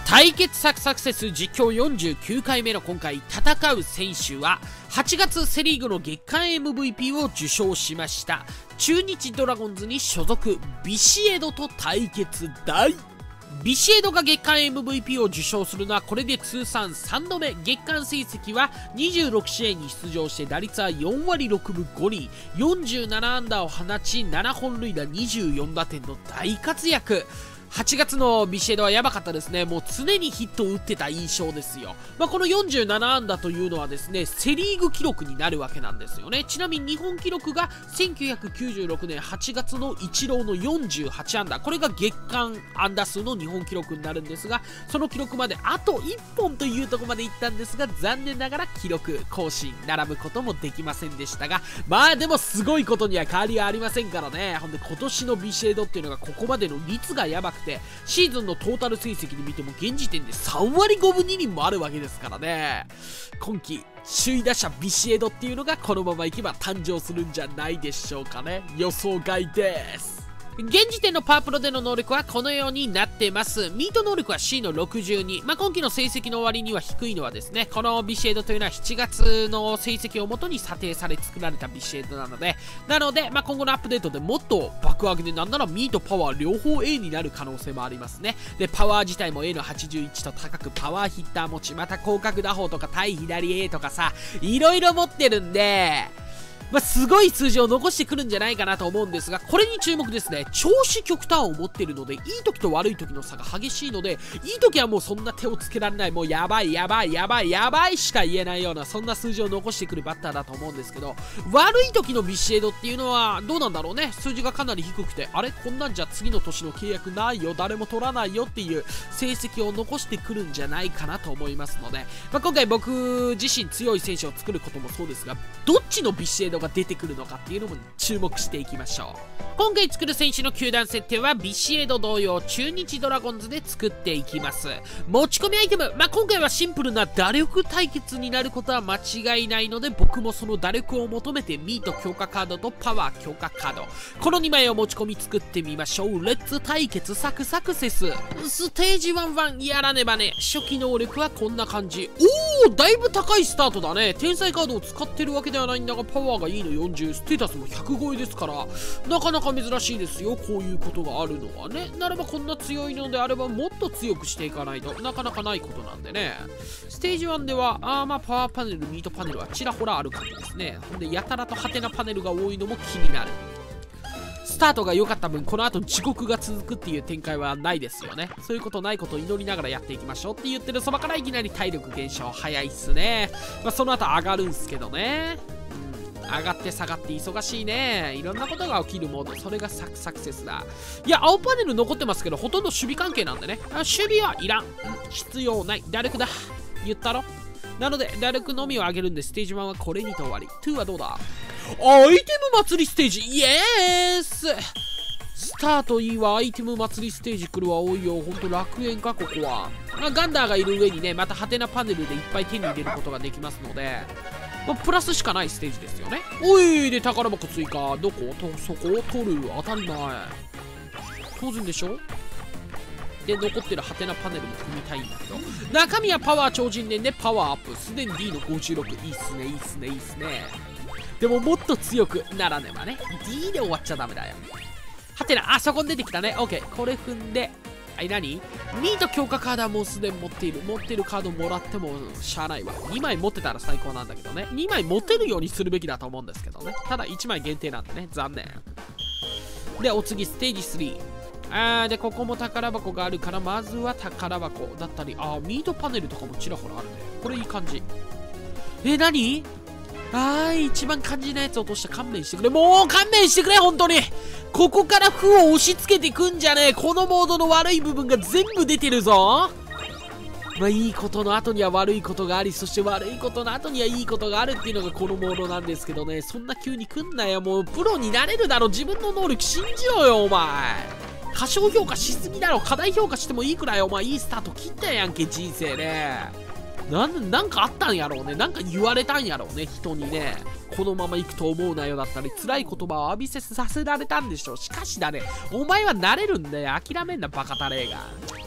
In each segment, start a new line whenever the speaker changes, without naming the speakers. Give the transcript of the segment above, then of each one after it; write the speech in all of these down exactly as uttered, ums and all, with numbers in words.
対決サクサクセス実況よんじゅうきゅうかいめの今回戦う選手ははちがつセリーグの月間 エムブイピー を受賞しました中日ドラゴンズに所属ビシエドと対決大。ビシエドが月間 エムブイピー を受賞するのはこれで通算さんどめ。月間成績はにじゅうろくしあいに出場して打率はよんわりろくぶごりん、よんじゅうななあんだを放ちななほんるいだにじゅうよんだてんの大活躍。はちがつのビシエドはやばかったですね。もう常にヒットを打ってた印象ですよ。まあ、このよんじゅうななあんだというのはですね、セリーグ記録になるわけなんですよね。ちなみに日本記録がせんきゅうひゃくきゅうじゅうろくねんはちがつのイチローのよんじゅうはちあんだ。これが月間安打数の日本記録になるんですが、その記録まであといっぽんというところまでいったんですが、残念ながら記録更新並ぶこともできませんでしたが、まあでもすごいことには変わりはありませんからね。ほんで今年のビシエドっていうのがここまでの率がやばくて、シーズンのトータル成績で見ても現時点でさんわりごぶにりんもあるわけですからね。今季首位打者ビシエドっていうのがこのままいけば誕生するんじゃないでしょうかね。予想外です。現時点のパワープロでの能力はこのようになってます。ミート能力は シー のろくじゅうに。まあ、今季の成績の割には低いのはですね、このビシエドというのはしちがつの成績をもとに査定され作られたビシエドなので、なので、まあ、今後のアップデートでもっと爆上げでなんならミートパワー両方 エー になる可能性もありますね。で、パワー自体も エー のはちじゅういちと高くパワーヒッター持ち、また広角打法とか対左 A とかさ、いろいろ持ってるんで、まあ、すごい数字を残してくるんじゃないかなと思うんですが、これに注目ですね。調子極端を持ってるので、いい時と悪い時の差が激しいので、いい時はもうそんな手をつけられない、もうやばいやばいやばいやばいしか言えないような、そんな数字を残してくるバッターだと思うんですけど、悪い時のビシエドっていうのはどうなんだろうね。数字がかなり低くて、あれこんなんじゃ次の年の契約ないよ、誰も取らないよっていう成績を残してくるんじゃないかなと思いますので、まあ、今回僕自身強い選手を作ることもそうですが、どっちのビシエドが出てくるのかっていうのも注目していきましょう。今回作る選手の球団設定はビシエド同様中日ドラゴンズで作っていきます。持ち込みアイテム、まあ、今回はシンプルな打力対決になることは間違いないので、僕もその打力を求めてミート強化カードとパワー強化カード、このにまいを持ち込み作ってみましょう。レッツ対決サクサクセス。ステージワンワンやらねばね。初期能力はこんな感じ。おー、だいぶ高いスタートだね。天才カードを使ってるわけではないんだが、パワーがいいのよんじゅう、ステータスもひゃくごえですから、なかなか珍しいですよ、こういうことがあるのはね。ならばこんな強いのであればもっと強くしていかないとなかなかないことなんでね。ステージワンではあーまあパワーパネル、ミートパネルはちらほらある感じですね。ほんでやたらとハテナパネルが多いのも気になる。スタートが良かった分この後地獄が続くっていう展開はないですよね。そういうことないことを祈りながらやっていきましょうって言ってるそばからいきなり体力減少早いっすね。まあ、その後上がるんすけどね。上がって下がって忙しいね。いろんなことが起きるモード、それがサクサクセスだ。いや青パネル残ってますけどほとんど守備関係なんでね。あ、守備はいらん、うん、必要ない。打力だ言ったろ。なので打力のみを上げるんで、ステージワンはこれにて終わり。にはどうだ。アイテム祭りステージ、イエース。スタートいいわ。アイテム祭りステージ来るわ。多いよ、ほんと楽園かここは。まあ、ガンダーがいる上にね、またハテナパネルでいっぱい手に入れることができますので、まあ、プラスしかないステージですよね。おいで宝箱追加。どことそこを取る。当たり前当然でしょ。で残ってるハテナパネルも組みたいんだけど、中身はパワー超人伝でパワーアップ。すでに D のごじゅうろく。いいっすねいいっすねいいっすね。でももっと強くならねばね。 D で終わっちゃダメだよ。ハテナ、あそこに出てきたね。 OK、 これ踏んで、はい、何ミート強化カードはもうすでに持っている。持ってるカードもらってもしゃあないわ。にまい持ってたら最高なんだけどね。にまい持てるようにするべきだと思うんですけどね。ただいちまい限定なんでね、残念。でお次ステージスリー。あーでここも宝箱があるから、まずは宝箱だったり、あーミートパネルとかもちらほらあるね。これいい感じ。えー、何あー一番肝心なやつ落として勘弁してくれ。もう勘弁してくれ本当に。ここから負を押し付けてくんじゃねえ。このモードの悪い部分が全部出てるぞ。まあいいことの後には悪いことがあり、そして悪いことの後にはいいことがあるっていうのがこのモードなんですけどね。そんな急に来んなよ。もうプロになれるだろ。自分の能力信じろよお前。過小評価しすぎだろ。過大評価してもいいくらいお前いいスタート切ったやんけ人生で。なんなんかあったんやろうね。なんか言われたんやろうね人にね。このまま行くと思うなよだったり辛い言葉を浴びせさせられたんでしょう。しかしだね、お前はなれるんだよ。諦めんなバカタレーが。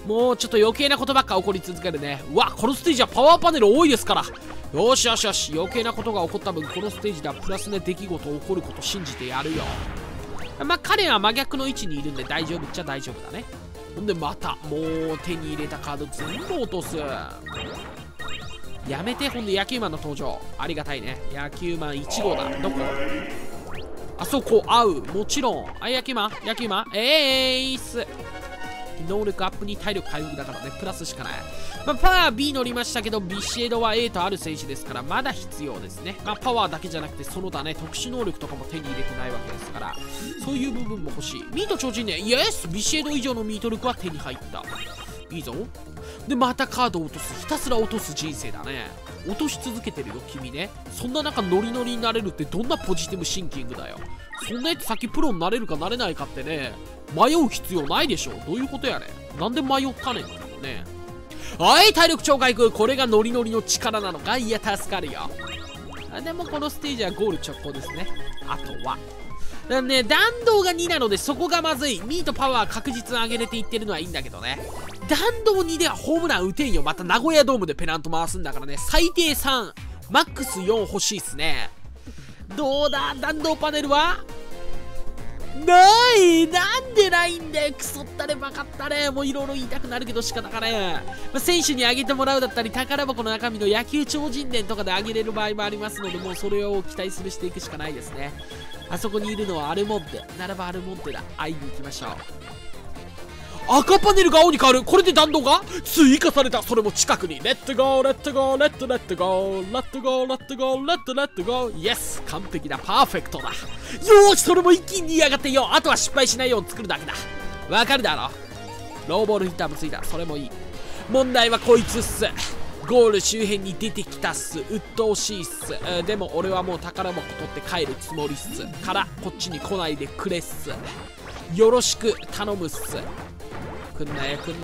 もうちょっと余計なことばっか起こり続けるね。うわ、このステージはパワーパネル多いですから。よしよしよし、余計なことが起こった分、このステージではプラスな出来事起こること信じてやるよ。まあ彼は真逆の位置にいるんで大丈夫っちゃ大丈夫だね。ほんでまたもう手に入れたカード全部落とす。やめて。ほんで野球マンの登場ありがたいね。野球マンいち号だ。どこ？あそこ合う。もちろん。あ、野球マン野球マンえーいっす。能力アップに体力回復だからね、プラスしかない。まあ、パワー ビー 乗りましたけど、ビシエドは エー とある選手ですから、まだ必要ですね。まあ、パワーだけじゃなくて、その他ね、特殊能力とかも手に入れてないわけですから、そういう部分も欲しい。ミート超人ね、イエスビシエド以上のミート力は手に入った。いいぞ。で、またカードを落とす。ひたすら落とす人生だね。落とし続けてるよ、君ね。そんな中、ノリノリになれるってどんなポジティブシンキングだよ。そんなやつ先プロになれるかなれないかってね、迷う必要ないでしょ。どういうことやねん。なんで迷ったねんだろうね。はい、体力超回復。これがノリノリの力なのか。いや、助かるよ。でもこのステージはゴール直行ですね。あとは。だね、弾道がになのでそこがまずい。ミートパワー確実に上げれていってるのはいいんだけどね。弾道にではホームラン打てんよ。また名古屋ドームでペナント回すんだからね。最低さん、マックスよん欲しいっすね。どうだ弾道パネルはない。なんでないんだよ。クソったればかったね。もういろいろ言いたくなるけど仕方がね。まあ、選手にあげてもらうだったり、宝箱の中身の野球超人伝とかであげれる場合もありますので、もうそれを期待するしていくしかないですね。あそこにいるのはアルモンテならばアルモンテだ。会いに行きましょう。赤パネルが青に変わる。これで弾道が追加された。それも近くに。レッツゴーレッツゴーレッツレッツゴーレッツゴーレッツゴーレッツレッツゴー。イエス完璧だ。パーフェクトだ。よーし、それも一気にやがってよ。あとは失敗しないように作るだけだ。わかるだろ。ローボールヒッターもついた。それもいい。問題はこいつっす。ゴール周辺に出てきたっす。鬱陶しいっす。えー、でも俺はもう宝箱取って帰るつもりっすからこっちに来ないでくれっす。よろしく頼むっす。くんなよくん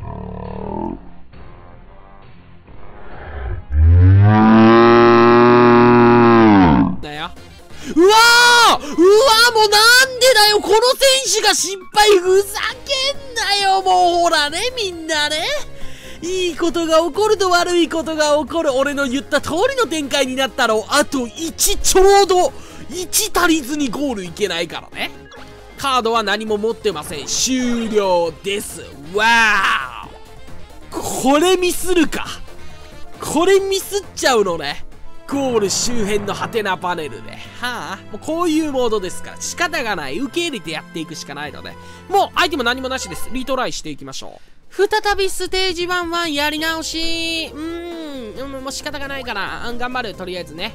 なよ。うわーうわーもうなんでだよ。この選手が失敗。ふざけんなよ。もうほらね、みんなね、いいことが起こると悪いことが起こる。俺の言った通りの展開になったろ。あといちちょうどいち足りずにゴールいけないからね。カードは何も持ってません。終了です。わーこれミスるか。これミスっちゃうのね。ゴール周辺のハテナパネルで。はあ、もうこういうモードですから仕方がない。受け入れてやっていくしかないので、もうアイテム何もなしです。リトライしていきましょう。再びステージワンワンやり直し。うーん、もう仕方がないかな。頑張る、とりあえずね。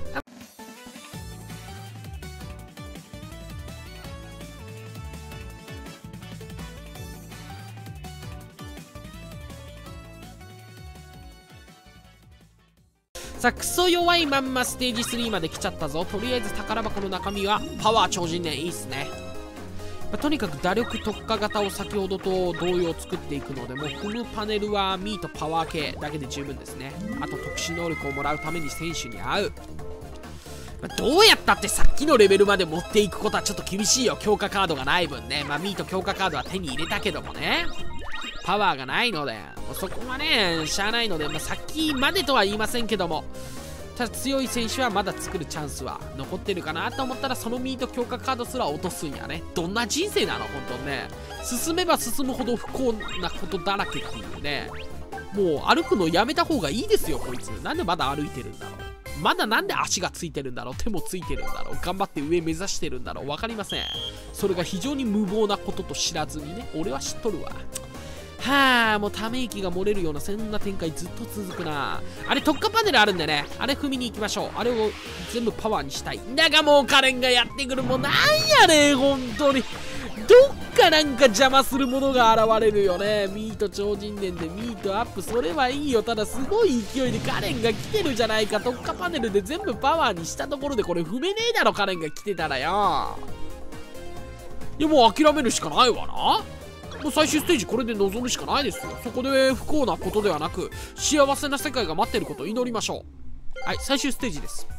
さあ、クソ弱いまんまステージスリーまで来ちゃったぞ。とりあえず宝箱の中身はパワー超人伝いいっすね。まあ、とにかく打力特化型を先ほどと同様作っていくので、もうこのパネルはミートパワー系だけで十分ですね。あと特殊能力をもらうために選手に合う。まあ、どうやったってさっきのレベルまで持っていくことはちょっと厳しいよ。強化カードがない分ね。まあミート強化カードは手に入れたけどもね、パワーがないので、もうそこはねしゃあないので、まあ、さっきまでとは言いませんけども、ただ強い選手はまだ作るチャンスは残ってるかなと思ったら、そのミート強化カードすら落とすんやね。どんな人生なの本当にね。進めば進むほど不幸なことだらけっていうね。もう歩くのやめた方がいいですよこいつ。なんでまだ歩いてるんだろう。まだなんで足がついてるんだろう。手もついてるんだろう。頑張って上目指してるんだろう。分かりません。それが非常に無謀なことと知らずにね、俺は知っとるわ。はあ、もうため息が漏れるようなそんな展開ずっと続くな。あれ特化パネルあるんでね、あれ踏みに行きましょう。あれを全部パワーにしたい。だがもうカレンがやってくる。もうなんやねん本当に。どっかなんか邪魔するものが現れるよね。ミート超人伝でミートアップ、それはいいよ。ただすごい勢いでカレンが来てるじゃないか。特化パネルで全部パワーにしたところでこれ踏めねえだろカレンが来てたらよ。いやもう諦めるしかないわな。もう最終ステージこれで臨むしかないですよ。そこで不幸なことではなく幸せな世界が待ってることを祈りましょう。はい、最終ステージです。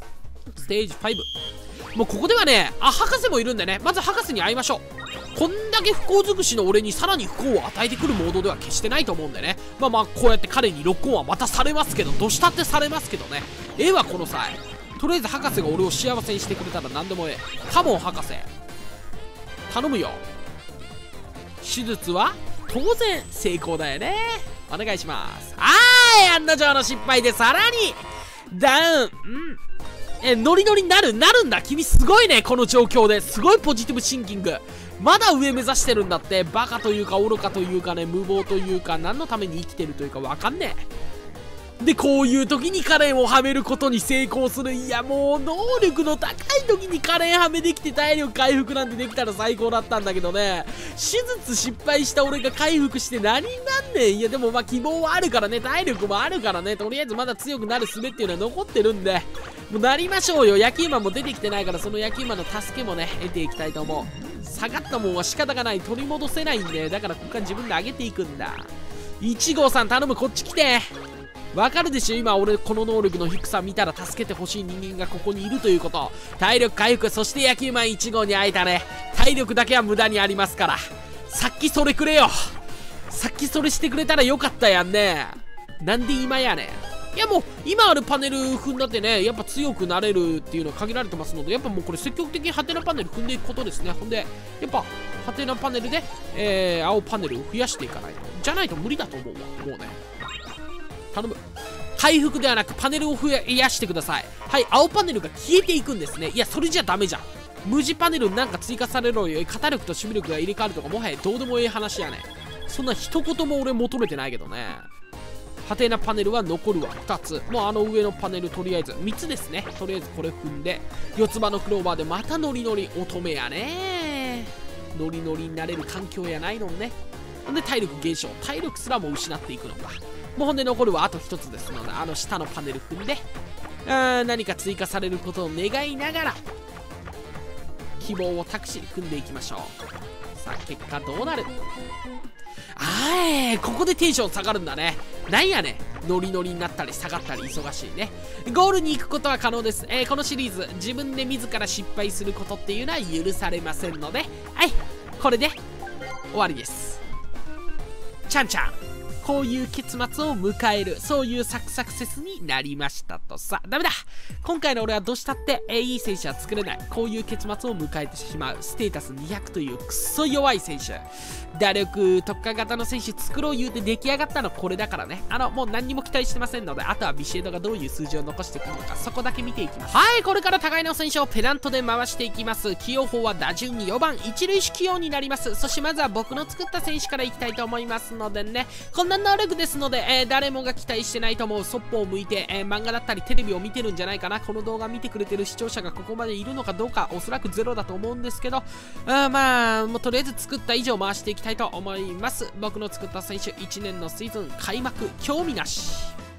ステージご。もうここではね、あ、博士もいるんでね、まず博士に会いましょう。こんだけ不幸尽くしの俺にさらに不幸を与えてくるモードでは決してないと思うんでね。まあまあ、こうやって彼にロックオンはまたされますけど、どしたってされますけどね。ええわ、この際。とりあえず博士が俺を幸せにしてくれたら何でもええ。カモン博士。頼むよ。手術は当然成功だよね。お願いします。あーい、案の定の失敗でさらにダウン。うん。え、ノリノリになるなるんだ。君すごいね、この状況ですごいポジティブシンキング。まだ上目指してるんだって。バカというか愚かというかね、無謀というか、何のために生きてるというかわかんねえ。で、こういう時にカレンをはめることに成功する。いや、もう能力の高い時にカレンはめできて体力回復なんてできたら最高だったんだけどね。手術失敗した俺が回復して何になんねん。いや、でもまあ希望はあるからね、体力もあるからね、とりあえずまだ強くなる術っていうのは残ってるんで、もうなりましょうよ。焼き馬も出てきてないから、その焼き馬の助けもね、得ていきたいと思う。下がったもんは仕方がない。取り戻せないんで、だからここから自分で上げていくんだ。いち号さん頼む、こっち来て。わかるでしょ、今俺この能力の低さ見たら助けてほしい人間がここにいるということ。体力回復、そして焼き馬いち号に会えたね。体力だけは無駄にありますから、さっきそれくれよ。さっきそれしてくれたらよかったやんね。なんで今やねん。いや、もう今あるパネル踏んだってね、やっぱ強くなれるっていうのは限られてますので、やっぱもうこれ積極的にハテナパネル踏んでいくことですね。ほんでやっぱハテナパネルで、えー、青パネルを増やしていかないと、じゃないと無理だと思うわ。もうね、頼む。回復ではなくパネルを増やしてください。はい、青パネルが消えていくんですね。いや、それじゃダメじゃん。無地パネルになんか追加されろよ。肩力と守備力が入れ替わるとか、もはやどうでもいい話やね。そんな一言も俺求めてないけどね。ハテナパネルは残るわ。ふたつ。もうあの上のパネルとりあえずみっつですね。とりあえずこれ踏んで、四つ葉のクローバーでまたノリノリ。乙女やね。ノリノリになれる環境やないのね。ほんで体力減少。体力すらも失っていくのか。もうほんで残るはあとひとつですので、あの下のパネル踏んで、あー何か追加されることを願いながら希望を託し組んでいきましょう。さあ結果どうなる。あー、ここでテンション下がるんだね。なんやねん、ノリノリになったり下がったり忙しいね。ゴールに行くことは可能です。えー、このシリーズ自分で自ら失敗することっていうのは許されませんので、はい、これで終わりです。ちゃんちゃん、こういう結末を迎える、そういうサクサクセスになりましたとさ。ダメだ、今回の俺はどうしたって、えー、いい選手は作れない。こういう結末を迎えてしまう。ステータスにひゃくというクソ弱い選手、打力特化型の選手作ろう言うて出来上がったのこれだからね。あのもう何にも期待してませんので、あとはビシエドがどういう数字を残してくるのか、そこだけ見ていきます。はい、これから互いの選手をペナントで回していきます。起用法は打順によばん一塁手起用になります。そしてまずは僕の作った選手からいきたいと思いますのでね、こんな能力ですので、えー、誰もが期待してないと思う。そっぽを向いて、えー、漫画だったりテレビを見てるんじゃないかな。この動画見てくれてる視聴者がここまでいるのかどうか、おそらくゼロだと思うんですけど、あまあもうとりあえず作った以上回していきたいと思います。僕の作った選手いちねんのシーズン開幕興味なし。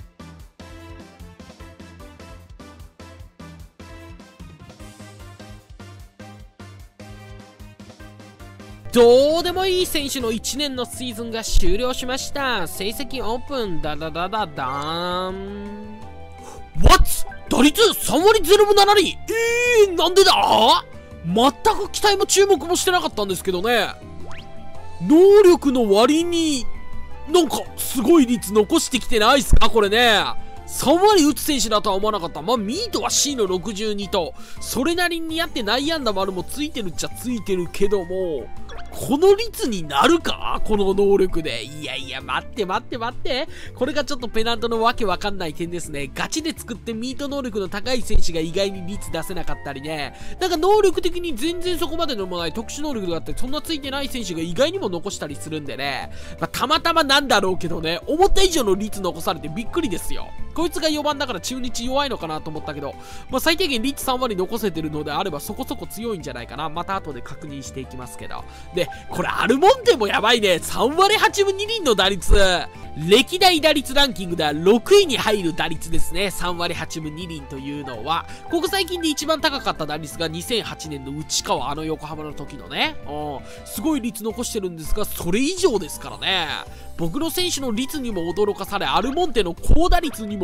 どうでもいい選手のいちねんのシーズンが終了しました。成績オープン。ダダダダダーン。What？ 打率さんわりぜろぶななりん。えー、なんでだ？全く期待も注目もしてなかったんですけどね。能力の割になんかすごい率残してきてないっすかこれね。さんわり打つ選手だとは思わなかった。まあミートは シー のろくじゅうにとそれなりにやって内野安打丸もついてるっちゃついてるけども、この率になるかこの能力で。いやいや待って待って待って、これがちょっとペナントのわけわかんない点ですね。ガチで作ってミート能力の高い選手が意外に率出せなかったりね、なんか能力的に全然そこまでのもない特殊能力があってそんなついてない選手が意外にも残したりするんでね、まあ、たまたまなんだろうけどね、思った以上の率残されてびっくりですよ。こいつがよばんだから中日弱いのかなと思ったけど、まあ、最低限率さんわり残せてるのであればそこそこ強いんじゃないかな。また後で確認していきますけど。で、これアルモンテもやばいね。さんわりはちぶにりんの打率。歴代打率ランキングではろくいに入る打率ですね。さんわりはちぶにりんというのは、ここ最近で一番高かった打率がにせんはちねんの内川、あの横浜の時のね。うん。すごい率残してるんですが、それ以上ですからね。僕の選手の率にも驚かされ、アルモンテの高打率にも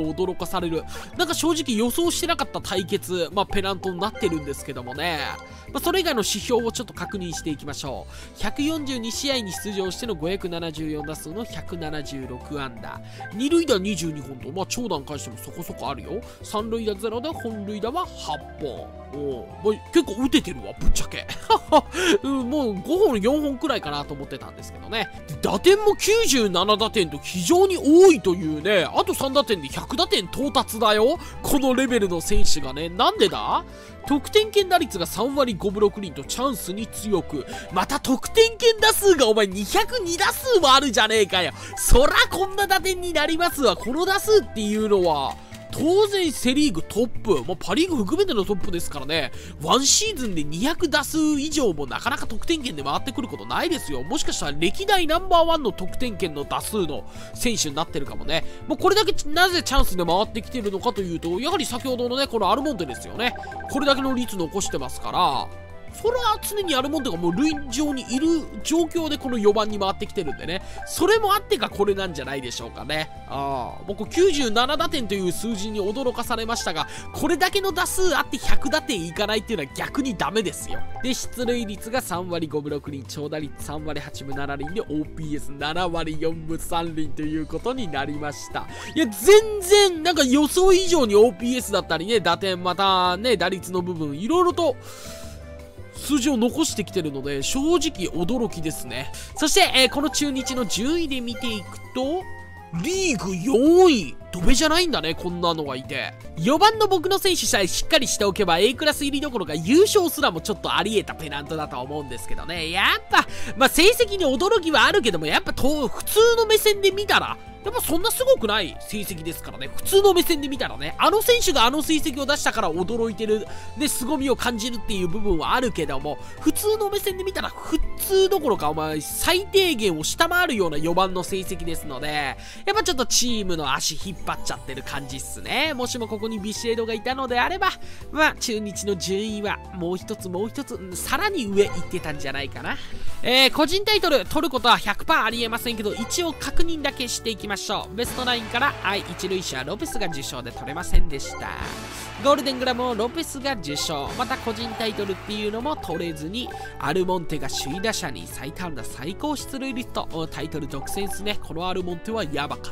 驚かされる。なんか正直予想してなかった対決、まあ、ペナントになってるんですけどもね。まあ、それ以外の指標をちょっと確認していきましょう。ひゃくよんじゅうにしあいに出場してのごひゃくななじゅうよんだすうのひゃくななじゅうろくあんだ。二塁打にじゅうにほんと、まあ、長打に関してもそこそこあるよ。三塁打ゼロで本塁打ははっぽん。おまあ、結構打ててるわ、ぶっちゃけ。うん、もうごほん、よんほんくらいかなと思ってたんですけどね。打点もきゅうじゅうななだてんと非常に多いというね、あとさんだてんでひゃくだてん到達だよ。このレベルの選手がね、なんでだ？得点圏打率がさんわりごぶろくりんとチャンスに強く、また得点圏打数がお前にひゃくにだすうもあるじゃねえかよ。そらこんな打点になりますわ。この打数っていうのは、当然セリーグトップ、まあ、パリーグ含めてのトップですからね、ワンシーズンでにひゃくだすう以上もなかなか得点圏で回ってくることないですよ。もしかしたら歴代ナンバーワンの得点圏の打数の選手になってるかもね。もうこれだけなぜチャンスで回ってきてるのかというと、やはり先ほどのね、このアルモンテですよね。これだけの率残してますから、それは常にアルモンテがもう塁上にいる状況でこのよばんに回ってきてるんでね。それもあってかこれなんじゃないでしょうかね。ああ、僕きゅうじゅうななだてんという数字に驚かされましたが、これだけの打数あってひゃくだてんいかないっていうのは逆にダメですよ。で、出塁率がさんわりごぶろくりん、長打率さんわりはちぶななりんで オーピーエスななわりよんぶさんりんということになりました。いや、全然なんか予想以上に オーピーエス だったりね、打点またね、打率の部分いろいろと数字を残してきてるので、正直驚きですね。そして、えー、この中日の順位で見ていくと、リーグよんい。ドベじゃないんだね、こんなのがいて。よばんの僕の選手さえしっかりしておけば A クラス入りどころか優勝すらもちょっとあり得たペナントだと思うんですけどね。やっぱ、まあ、成績に驚きはあるけども、やっぱと普通の目線で見たら、やっぱそんなすごくない成績ですからね。普通の目線で見たらね。あの選手があの成績を出したから驚いてる。で、凄みを感じるっていう部分はあるけども、普通の目線で見たら普通どころか、お前、最低限を下回るようなよばんの成績ですので、やっぱちょっとチームの足引っ張っちゃってる感じっすね。もしもここにビシエドがいたのであれば、まあ、中日の順位はもう一つもう一つ、さらに上行ってたんじゃないかな。えー、個人タイトル取ることは ひゃくパーセント ありえませんけど、一応確認だけしていきましょう。ベストナインから、はい、一塁手はロペスが受賞で取れませんでした。ゴールデングラブもロペスが受賞。また個人タイトルっていうのも取れずに、アルモンテが首位打者に最多安打最高出塁率とタイトル独占ですね。このアルモンテはやばかった。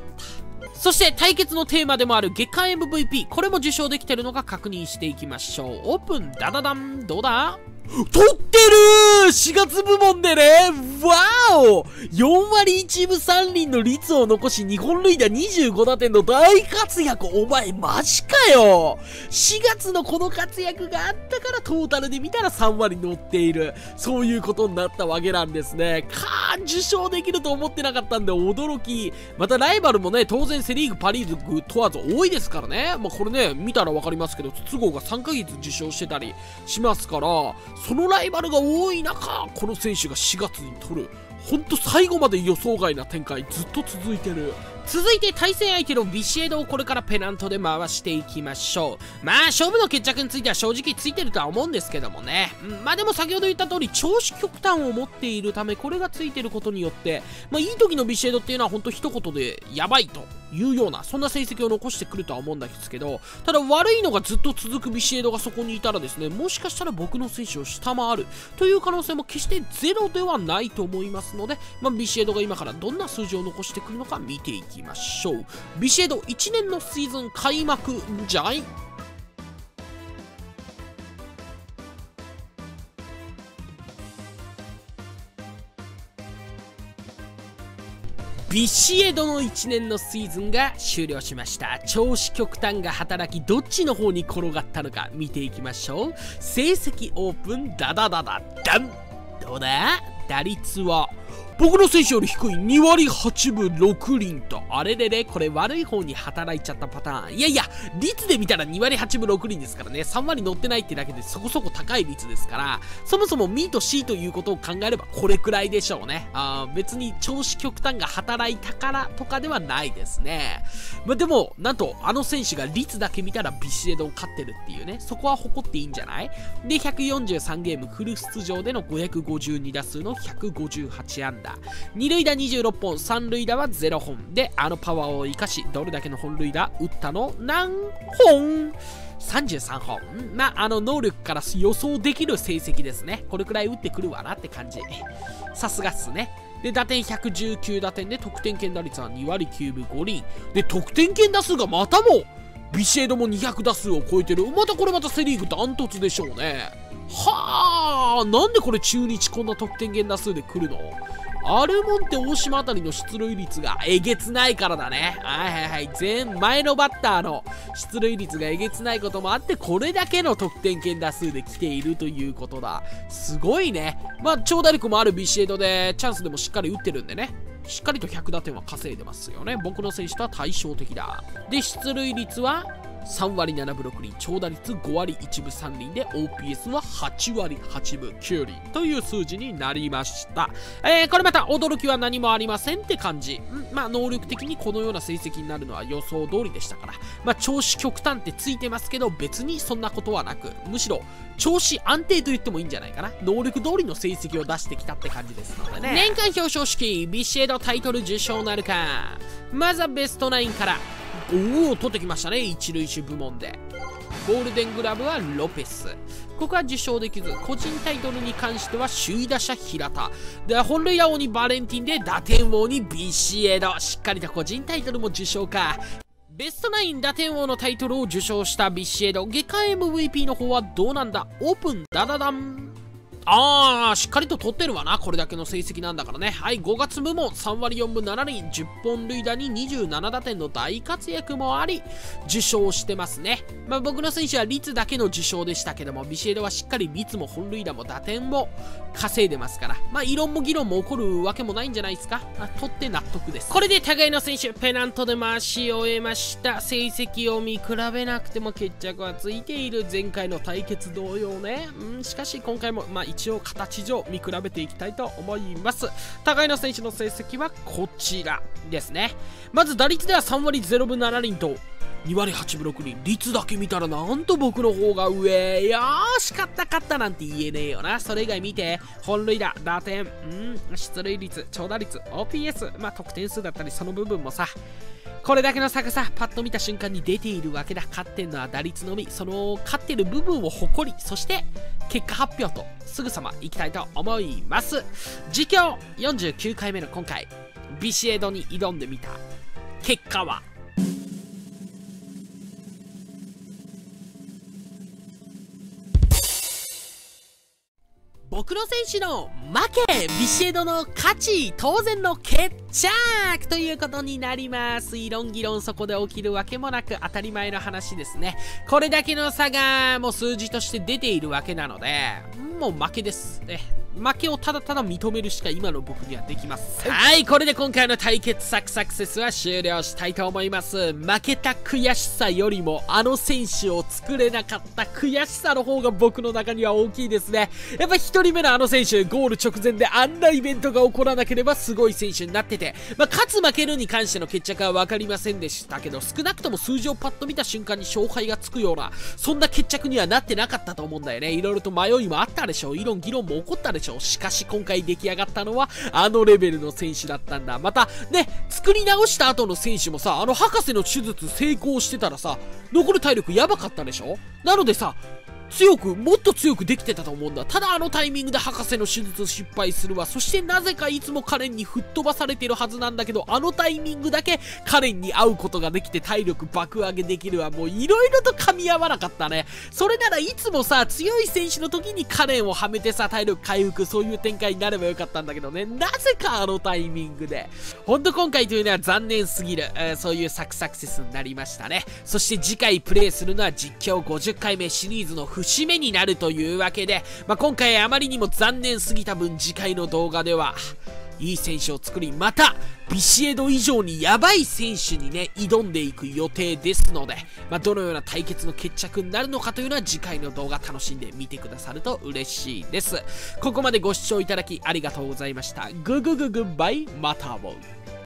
そして対決のテーマでもある月間 エムブイピー、これも受賞できてるのか確認していきましょう。オープン、ダダダン、どうだ？取ってるー !しがつ部門でね、わお !よんわりいちぶさんりんの率を残しにほんるいだにじゅうごだてんの大活躍。お前マジかよ !しがつのこの活躍があったからトータルで見たらさんわり乗っている。そういうことになったわけなんですね。かー、受賞できると思ってなかったんで驚き。またライバルもね、当然セリーグ、パリーグ問わず多いですからね。まあこれね、見たらわかりますけど、筒香がさんかげつ受賞してたりしますから、そのライバルが多い中、この選手がしがつに取る。ほんと最後まで予想外な展開ずっと続いてる。続いて対戦相手のビシエドをこれからペナントで回していきましょう。まあ勝負の決着については正直ついてるとは思うんですけどもね、うん、まあでも先ほど言った通り調子極端を持っているため、これがついてることによってまあいい時のビシエドっていうのはほんと一言でやばいというような、そんな成績を残してくるとは思うんですけど、ただ悪いのがずっと続くビシエドがそこにいたらですね、もしかしたら僕の選手を下回るという可能性も決してゼロではないと思いますので、まあ、ビシエドが今からどんな数字を残してくるのか見ていきましょう。ビシエドいちねんのシーズン開幕じゃい。ビシエドのいちねんのシーズンが終了しました。調子極端が働き、どっちの方に転がったのか見ていきましょう。成績オープン、ダダダダダン。どうだ？打率は僕の選手より低いにわりはちぶろくりんと、あれれれ、これ悪い方に働いちゃったパターン。いやいや、率で見たらにわりはちぶろくりんですからね、さんわり乗ってないってだけでそこそこ高い率ですから、そもそもミと C ということを考えればこれくらいでしょうね。あー、別に調子極端が働いたからとかではないですね。まあ、でも、なんとあの選手が率だけ見たらビシエドを勝ってるっていうね、そこは誇っていいんじゃない？で、ひゃくよんじゅうさんゲームフル出場でのごひゃくごじゅうにだすうのひゃくごじゅうはちあんだ。 打、に塁打にじゅうろっぽん、さん塁打はゼロほんで、あのパワーを生かしどれだけの本塁打打ったの？何本？さんじゅうさんほん。まあ、あの能力から予想できる成績ですね。これくらい打ってくるわなって感じ。さすがっすね。で、打点ひゃくじゅうきゅう打点で得点圏打率はにわりきゅうぶごりん。で、得点圏打数がまたもビシエドもにひゃく打数を超えてる。またこれまたセリーグダントツでしょうね。はあ、なんでこれ中日こんな得点圏打数で来るの？アルモンテ大島あたりの出塁率がえげつないからだね。はいはいはい。前、前のバッターの出塁率がえげつないこともあって、これだけの得点圏打数で来ているということだ。すごいね。まあ、長打力もあるビシエドで、チャンスでもしっかり打ってるんでね。しっかりとひゃく打点は稼いでますよね。僕の選手とは対照的だ。で、出塁率はさんわりななぶろくりん、長打率ごわりいちぶさんりんで オーピーエス ははちわりはちぶきゅうりんという数字になりました。えー、これまた驚きは何もありませんって感じ。んまあ能力的にこのような成績になるのは予想通りでしたから、まあ調子極端ってついてますけど別にそんなことはなく、むしろ調子安定と言ってもいいんじゃないかな。能力通りの成績を出してきたって感じですのでね。年間表彰式ビシエドタイトル受賞なるか。まずはベストナインから。おお、取ってきましたね。一塁手部門でゴールデングラブはロペス。ここは受賞できず、個人タイトルに関しては首位打者平田で、本塁打王にバレンティンで打点王にビシエド。しっかりと個人タイトルも受賞か。ベストナイン打点王のタイトルを受賞したビシエド。月間 エムブイピー の方はどうなんだ？オープンダダダン。あー、しっかりと取ってるわな。これだけの成績なんだからね。はい、ごがつ部門さんわりよんぶななりん、じゅっぽん塁打ににじゅうなな打点の大活躍もあり、受賞してますね。まあ僕の選手は率だけの受賞でしたけども、ビシエドはしっかり率も本塁打も打点も稼いでますから、まあ異論も議論も起こるわけもないんじゃないですか。まあ、取って納得です。これで互いの選手、ペナントで回し終えました。成績を見比べなくても決着はついている。前回の対決同様ね。うん、しかし今回も、まあ一応形上見比べていきたいと思います。互いの選手の成績はこちらですね。まず打率ではさんわりぜろぶななりんとにわりはちぶろくりん。率だけ見たらなんと僕の方が上。よーし、勝った勝ったなんて言えねえよな。それ以外見て、本塁打、打点、うん、出塁率、長打率、オーピーエス、まあ得点数だったりその部分もさ、これだけの差がさ、パッと見た瞬間に出ているわけだ。勝ってんのは打率のみ。その勝ってる部分を誇り、そして結果発表とすぐさまいきたいと思います。実況よんじゅうきゅうかいめの今回、ビシエドに挑んでみた結果は、僕の選手の負け、ビシエドの勝ち、当然の決着ということになります。異論議論そこで起きるわけもなく当たり前の話ですね。これだけの差がもう数字として出ているわけなので、もう負けですね。負けをただただ認めるしか今の僕にはできます。はい、これで今回の対決サクサクセスは終了したいと思います。負けた悔しさよりもあの選手を作れなかった悔しさの方が僕の中には大きいですね。やっぱひとりめのあの選手、ゴール直前であんなイベントが起こらなければすごい選手になってて、まあ、勝つ負けるに関しての決着は分かりませんでしたけど、少なくとも数字をパッと見た瞬間に勝敗がつくような、そんな決着にはなってなかったと思うんだよね。いろいろと迷いもあったでしょう。異論議論も起こったでしょう。しかし今回出来上がったのはあのレベルの選手だったんだ。またね、作り直した後の選手もさ、あの博士の手術成功してたらさ、残る体力やばかったでしょ。なのでさ、強く、もっと強くできてたと思うんだ。ただあのタイミングで博士の手術失敗するわ。そしてなぜかいつもカレンに吹っ飛ばされてるはずなんだけど、あのタイミングだけカレンに会うことができて体力爆上げできるわ。もういろいろと噛み合わなかったね。それならいつもさ、強い選手の時にカレンをはめてさ、体力回復、そういう展開になればよかったんだけどね。なぜかあのタイミングで。ほんと今回というのは残念すぎる、えー、そういうサクサクセスになりましたね。そして次回プレイするのは実況ごじゅっかいめシリーズの節目になるというわけで、まあ、今回あまりにも残念すぎた分、次回の動画ではいい選手を作り、またビシエド以上にヤバい選手にね挑んでいく予定ですので、まあ、どのような対決の決着になるのかというのは次回の動画楽しんで見てくださると嬉しいです。ここまでご視聴いただきありがとうございました。ググググッバイ、また会おう。